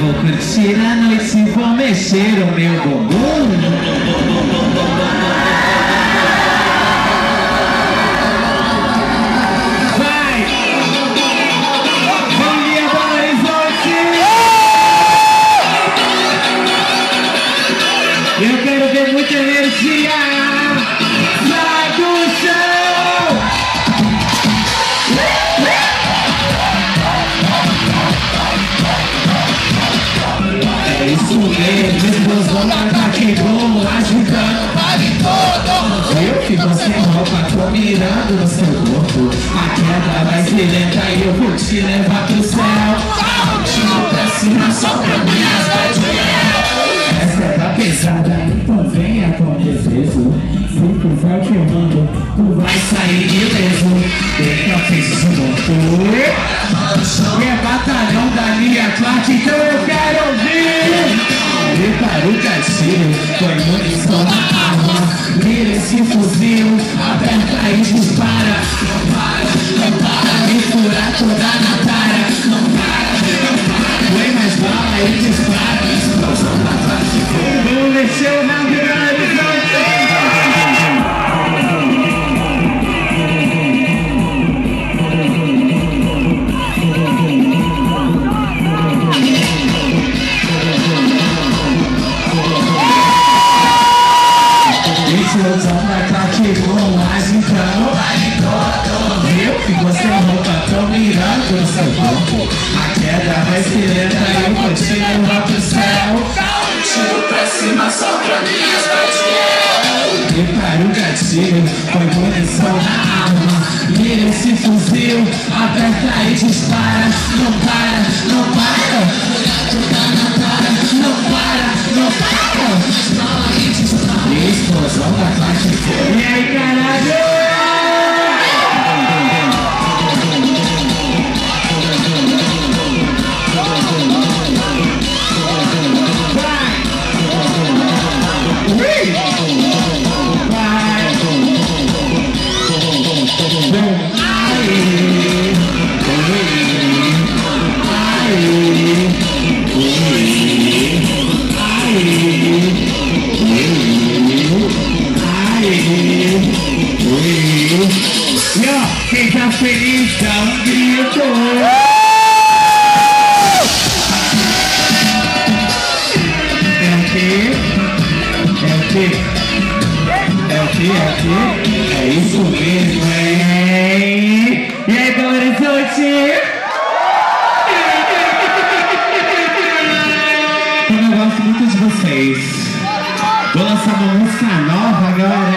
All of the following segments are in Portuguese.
vou curtir a noite, vou mexer o meu bumbum. Vai! Vem Belo Horizonte! Eu quero ver muita energia! Sai do chão! É isso mesmo, explosão na caquebom, agitando o vale todo. Eu fico sem roupa, tô mirando no seu corpo. A queda vai ser lenta e eu vou te levar pro céu. Tiro pra cima só pra minhas bad-girl. Essa é da pesada, então venha com desejo. Se quiser que eu mando, tu vai sair ileso. Deixa a frente de motor. E é batalhão da linha Clark, então eu quero ouvir. Prepara o gatilho, põe munição na arma. Mira esse fuzil, aperta e dispara. Não para, não para, me fura toda na cara. Não para, não para, põe mais bala e dispara. Explosão na Clark. Vamos mexer o navio na horizonte. Explosão da caquebom, agitando o vale todo. Eu fico sem roupa, tô mirando no seu corpo. A queda vai ser lenta e eu vou te levar pro céu. Tiro pra cima só pra minhas bad-girl. Prepara o gatilho, põe munição na arma. Mira esse fuzil, aperta e dispara. Não para, não para. Não para, não para, não para. Explosão da Clark. E aí, caralho? E ó, quem tá feliz dá um grito. É o quê? É o quê? É o quê? É o quê? É isso mesmo, hein? E aí, Belo Horizonte? Eu gosto muito de vocês. Vou lançar uma música nova agora.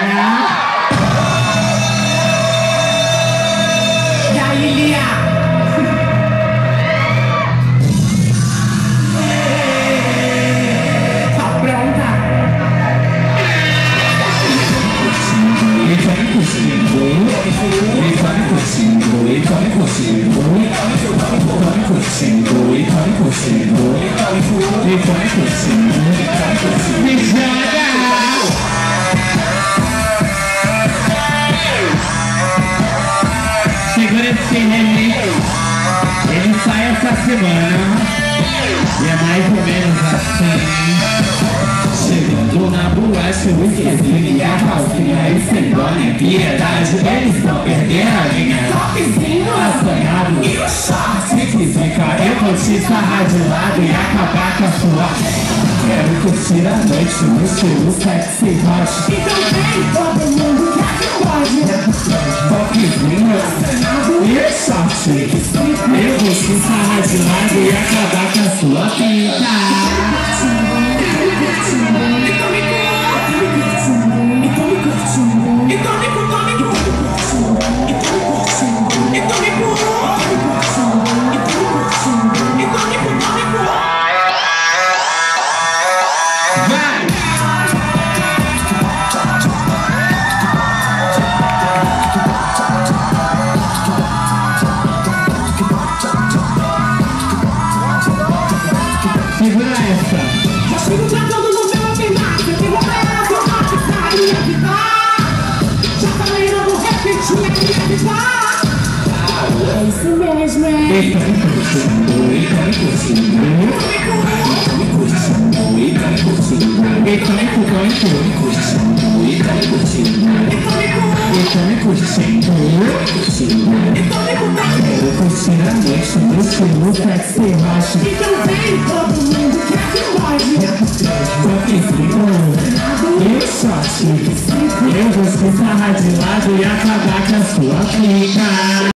Segura esse remix. Ele sai essa semana. E é mais ou menos assim. Chegando na boate, o esqueci a calcinha e sem dó nem piedade. Eles estão perdendo a linha. Topzinho assanhado e o short que fica. Eu vou te sarrar de lado e acabar com a sua. Quero curtir a noite no estilo sexy hot. Então vem todo mundo que aqui pode. Topzinho assanhado e o short. Eu vou te sarrar de lado e acabar com a sua pinta. Segura essa. me curtindo, e tá me curtindo. E tá me curtindo, quero curtir a noite no estilo sexy hot. Então vem todo mundo que aqui pode. Toque frio e o shot. Eu vou escutar de lado e acabar com a sua pica.